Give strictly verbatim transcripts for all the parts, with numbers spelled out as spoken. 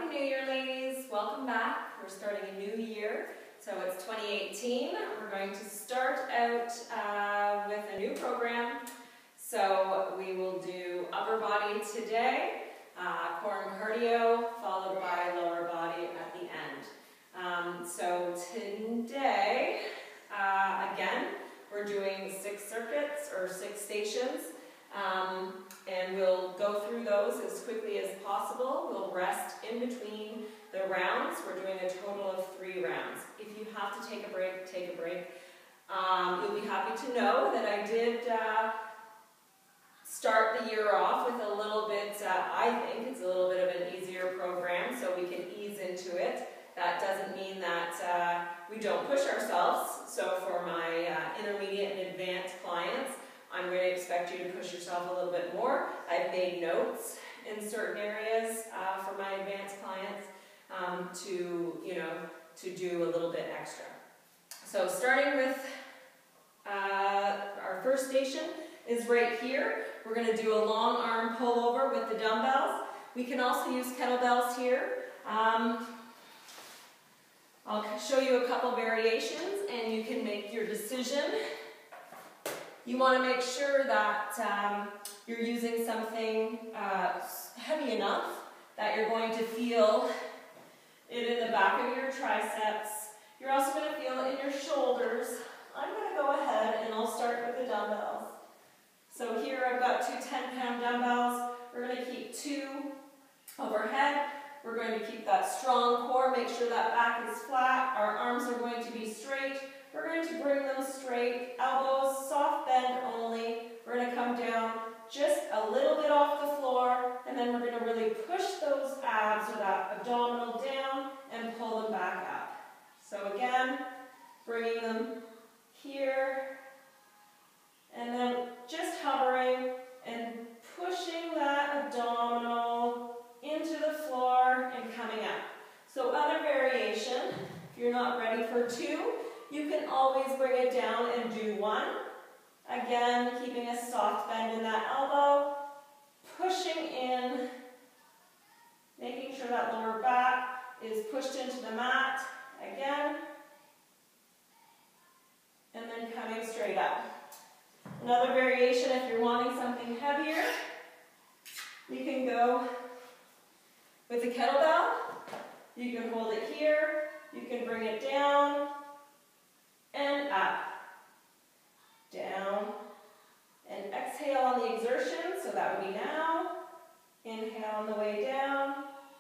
Happy New Year, ladies. Welcome back. We're starting a new year. So it's twenty eighteen. We're going to start out uh, with a new program. So we will do upper body today, uh, core and cardio, followed by lower body at the end. Um, so today, uh, again, we're doing six circuits or six stations. Um, and we'll go through those as quickly as possible. We'll rest in between the rounds. We're doing a total of three rounds. If you have to take a break, take a break. Um, you'll be happy to know that I did uh, start the year off with a little bit, uh, I think it's a little bit of an easier program so we can ease into it. That doesn't mean that uh, we don't push ourselves. So for my uh, intermediate and advanced clients, I'm going to expect you to push yourself a little bit more. I've made notes in certain areas uh, for my advanced clients um, to, you know, to do a little bit extra. So starting with uh, our first station is right here. We're going to do a long arm pullover with the dumbbells. We can also use kettlebells here. Um, I'll show you a couple variations and you can make your decision. You want to make sure that um, you're using something uh, heavy enough that you're going to feel it in the back of your triceps. You're also going to feel it in your shoulders. I'm going to go ahead and I'll start with the dumbbells. So here I've got two ten pound dumbbells. We're going to keep two overhead. We're going to keep that strong core, make sure that back is flat. Our arms are going to be straight. We're going to bring them straight, elbows, soft bend only. We're going to come down just a little bit off the floor, and then we're going to really push those abs or that abdominal down and pull them back up. So again, bringing them here, and then just hovering and pushing that abdominal into the floor and coming up. So other variation, if you're not ready for two, you can always bring it down and do one. Again, keeping a soft bend in that elbow, pushing in, making sure that lower back is pushed into the mat. Again, and then coming straight up. Another variation, if you're wanting something heavier, you can go with a kettlebell. You can hold it here, you can bring it down, and up, down, and exhale on the exertion, so that would be now. Inhale on the way down,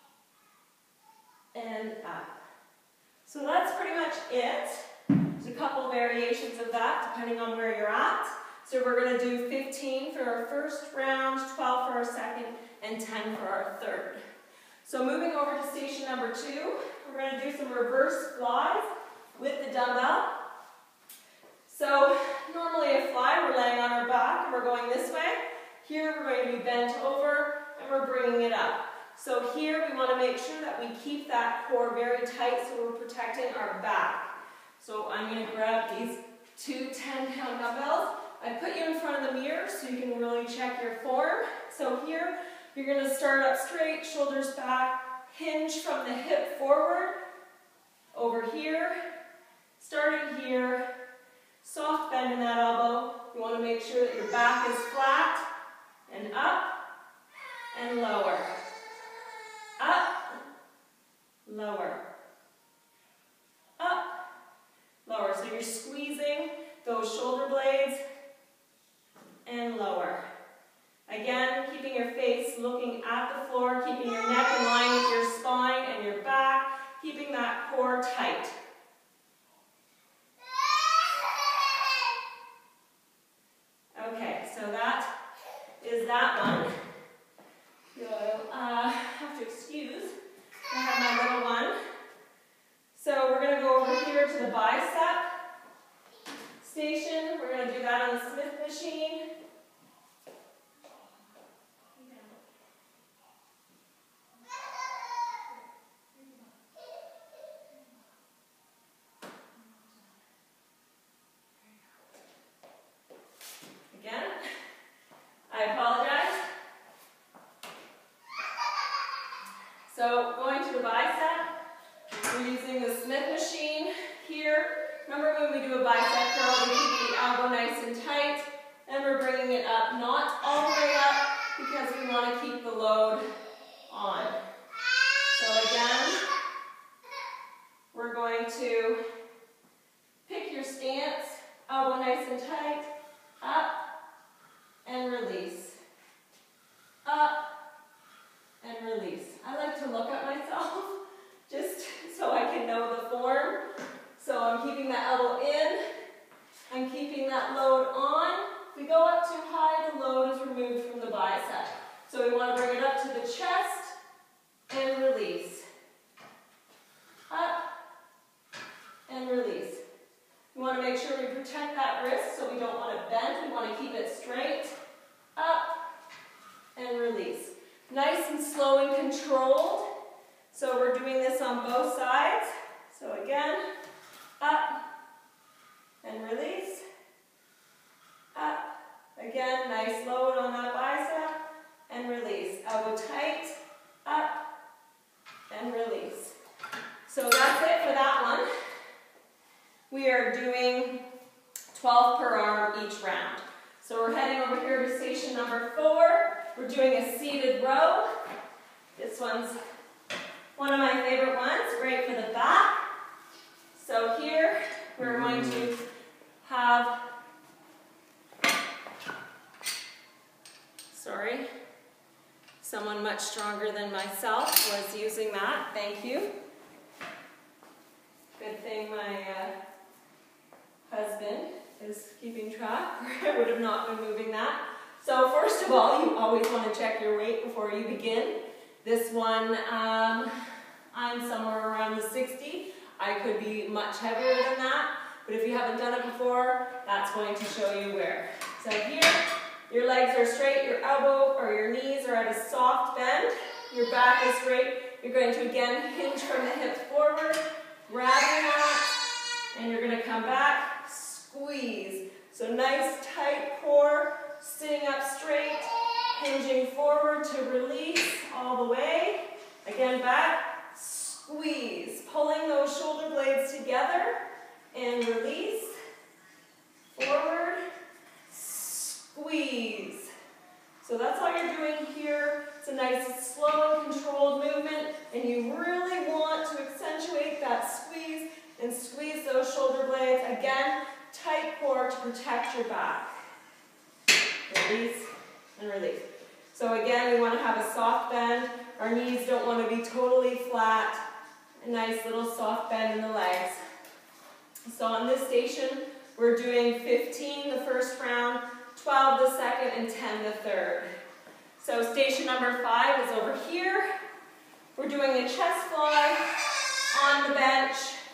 and up. So that's pretty much it. There's a couple variations of that, depending on where you're at. So we're going to do fifteen for our first round, twelve for our second, and ten for our third. So moving over to station number two, we're going to do some reverse flies with the dumbbell. So normally a fly, we're laying on our back and we're going this way. Here we're going to be bent over and we're bringing it up. So here we want to make sure that we keep that core very tight so we're protecting our back. So I'm going to grab these two ten pound dumbbells. I put you in front of the mirror so you can really check your form. So here you're going to start up straight, shoulders back, hinge from the hip forward, over here, starting here. Soft bend in that elbow. You want to make sure that your back is flat and up and lower. Up, lower. Up, lower. So you're squeezing those shoulder blades and lower. Again, keeping your face looking at the floor, keeping your neck in line with your spine and your back, keeping that core tight. Okay, so that is that one. You'll uh, have to excuse. I have my little one. So we're going to go over here to the bicep station. We're going to do that on the Smith machine. Again, I apologize. So going to the bicep, we're using the Smith machine here. Remember when we do a bicep curl, we keep the elbow nice and tight, and we're bringing it up, not all the way up, because we want to keep the load on. So again, we're going to pick your stance, elbow nice and tight, up, and release. Up, and release. I like to look at myself, just so I can know the form. So I'm keeping that elbow in, I'm keeping that load on. If we go up too high, the load is removed from the bicep. So we want to bring it up to the chest and release. Up and release. We want to make sure we protect that wrist, so we don't want it bent. We want to keep it straight. Up and release. Nice and slow and controlled. So we're doing this on both sides. So again, up and release. Up. Again, nice load on that bicep and release. Elbow tight, up and release. So that's it for that one. We are doing twelve per arm each round. So we're heading over here to station number four. We're doing a seated row. This one's one of my favorite ones, great for the back. So here we're going to have, sorry, someone much stronger than myself was using that. Thank you. Good thing my uh, husband is keeping track, or I would have not been moving that. So first of all, you always want to check your weight before you begin. This one, um, I'm somewhere around the sixty. I could be much heavier than that, but if you haven't done it before, that's going to show you where. So here, your legs are straight, your elbow or your knees are at a soft bend, your back is straight. You're going to again hinge from the hips forward, grab your mat, and you're going to come back, squeeze. So nice tight core, sitting up straight, hinging forward to release all the way. Again, back, squeeze. Pulling those shoulder blades together and release. Forward, squeeze. So that's all you're doing here. It's a nice, slow and controlled movement, and you really want to accentuate that squeeze and squeeze those shoulder blades. Again, tight core to protect your back. Release and release. So again, we want to have a soft bend. Our knees don't want to be totally flat. A nice little soft bend in the legs. So on this station, we're doing fifteen the first round, twelve the second, and ten the third. So station number five is over here. We're doing a chest fly on the bench.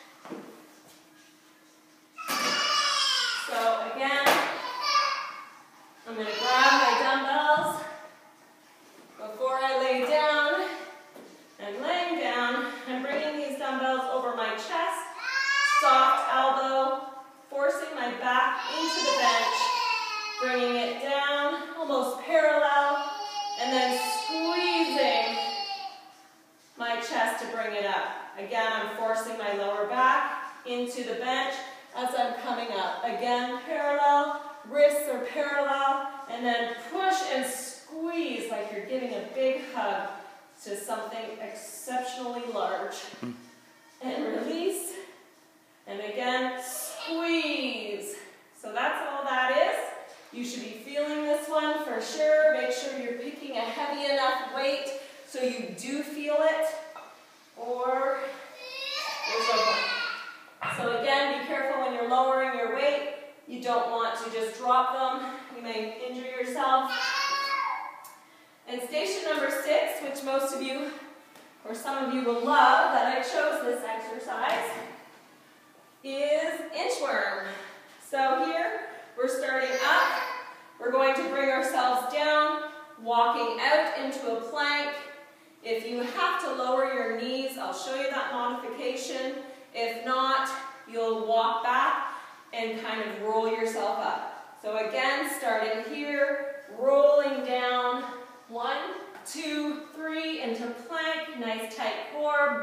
So again, I'm going to grab my dumbbells before I lay down. I'm laying down. I'm bringing these dumbbells over my chest, soft elbow, forcing my back into the bench, bringing it down, almost parallel, and then squeezing my chest to bring it up. Again, I'm forcing my lower back into the bench as I'm coming up. Again, parallel, wrists are parallel, and then push and squeeze like you're giving a big hug to something exceptionally large. And release, and again, squeeze. So that's all that is. You should be feeling this one for sure. Make sure you're picking a heavy enough weight so you do feel it, or there's no point. So again, be careful when you're lowering your weight. You don't want to just drop them. You may injure yourself. And station number six, which most of you, or some of you will love that I chose this exercise, is inchworm. So here, we're starting up. We're going to bring ourselves down, walking out into a plank. If you have to lower your knees, I'll show you that modification. If not, you'll walk back and kind of roll yourself up. So again, starting here, rolling down, one, two, three, into plank, nice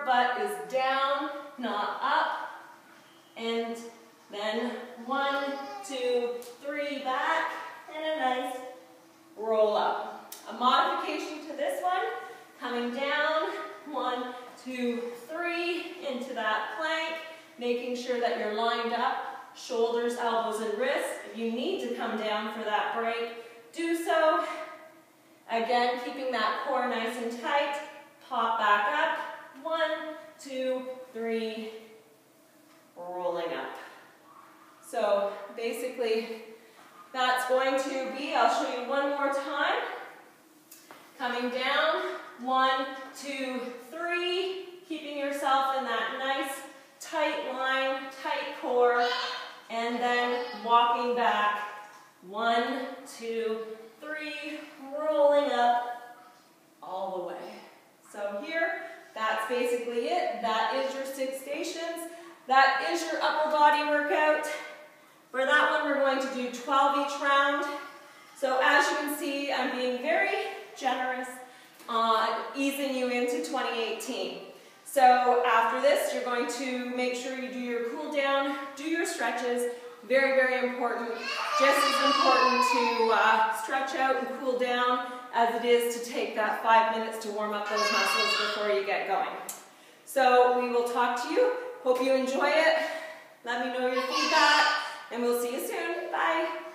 butt is down, not up. And then one, two, three, back, and a nice roll up. A modification to this one, coming down, one, two, three, into that plank, making sure that you're lined up, shoulders, elbows, and wrists. If you need to come down for that break, do so. Again, keeping that core nice and tight, pop back up, one, two, three, rolling up. So basically, that's going to be, I'll show you one more time. Coming down, one, two, three, keeping yourself in that nice tight line, tight core, and then walking back, one, two, three, rolling up all the way. So here, that's basically it. That is your six stations. That is your upper body workout. For that one, we're going to do twelve each round. So as you can see, I'm being very generous on easing you into twenty eighteen. So after this, you're going to make sure you do your cool down, do your stretches. Very, very important. Just as important to uh, stretch out and cool down as it is to take that five minutes to warm up those muscles before you get going. So we will talk to you. Hope you enjoy it. Let me know your feedback, and we'll see you soon. Bye.